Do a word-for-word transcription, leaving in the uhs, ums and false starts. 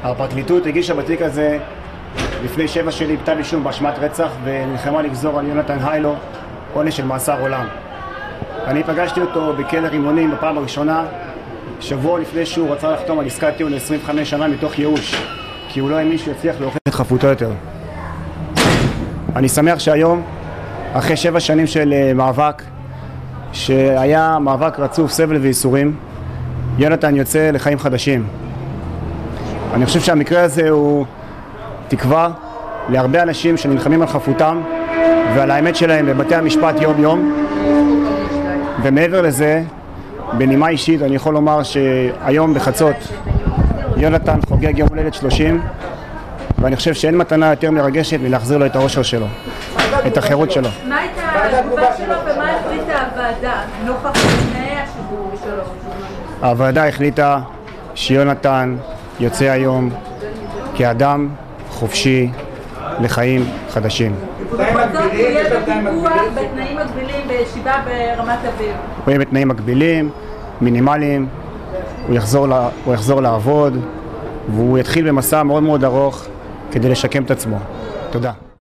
הפרקליטות הגישה בתיק הזה לפני שבע שנים כתב אישום באשמת רצח ונלחמה לגזור על יונתן היילו עונש של מאסר עולם. אני פגשתי אותו בכלא רימונים בפעם הראשונה שבוע לפני שהוא רצה לחתום על עסקת טיעון ל-עשרים וחמש שנה מתוך ייאוש, כי הוא לא האמין שהוא יצליח להוכיח את חפותו יותר. אני שמח שהיום, אחרי שבע שנים של מאבק, שהיה מאבק רצוף סבל וייסורים, יונתן יוצא לחיים חדשים. אני חושב שהמקרה הזה הוא תקווה להרבה אנשים שנלחמים על חפותם ועל האמת שלהם בבתי המשפט יום יום. ומעבר לזה, בנימה אישית אני יכול לומר שהיום בחצות יונתן חוגג יום הולדת שלושים, ואני חושב שאין מתנה יותר מרגשת מלהחזיר לו את האושר שלו, את החירות שלו. מה הייתה התגובה שלו ומה החליטה הוועדה נוכח תנאי השחרור שלו? הוועדה החליטה שיונתן יוצא היום כאדם חופשי לחיים חדשים. בכל זאת הוא יהיה בפיקוח בתנאים מגבילים בישיבה ברמת אביב. הוא יהיה בתנאים מגבילים, מינימליים, הוא יחזור, לה, הוא יחזור לעבוד והוא יתחיל במסע מאוד מאוד ארוך כדי לשקם את עצמו. תודה.